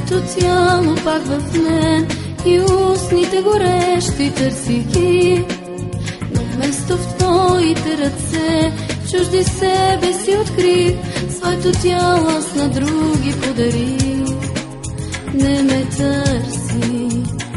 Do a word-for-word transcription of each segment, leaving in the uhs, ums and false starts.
Твоето тяло пак в мен и устните горещи търси ги, но вместо в твоите ръце чужди себе си открих. Своето тяло аз на други подари. Не ме търси.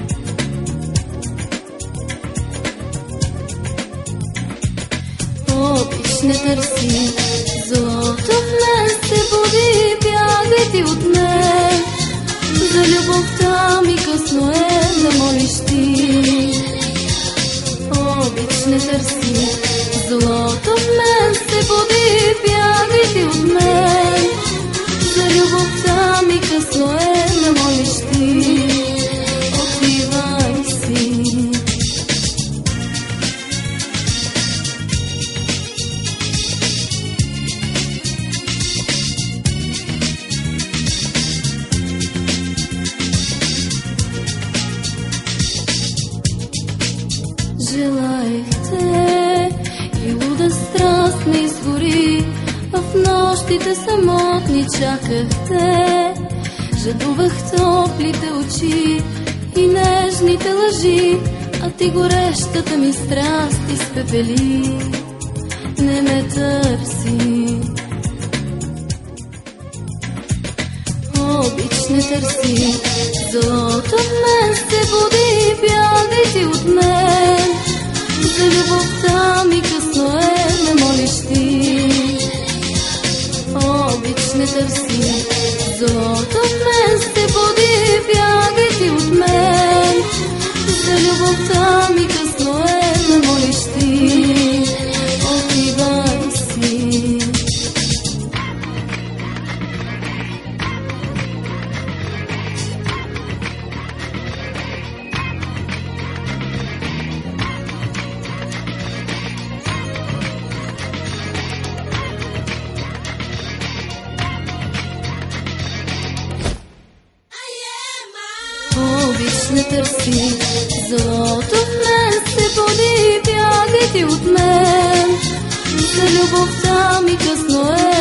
Обич не търси. Злото в мен се буди, бягай ти от мен. За любовта ми късно е да молиш ти. Обич не търси. Злото в мен се буди, бягай ти от мен. За любовта ми късно е да молиш ти. Отивай си. Желаех те и луда страст ме изгори. В нощите самотни чаках те. Жадувах топлите очи и нежните лъжи, а ти горещата ми страст изпепели. Не ме търси. Обич не търси. Злото в мен се буди, бягай ти от мен. За любовта ми късно е да молиш ти. Обич не търси. Злото в мен се буди, бягай ти от мен. За любовта ми късно е да молиш ти. Отивай си. Обич не търси. Злото в мен се буди, бягай ти от мен. За любовта ми късно е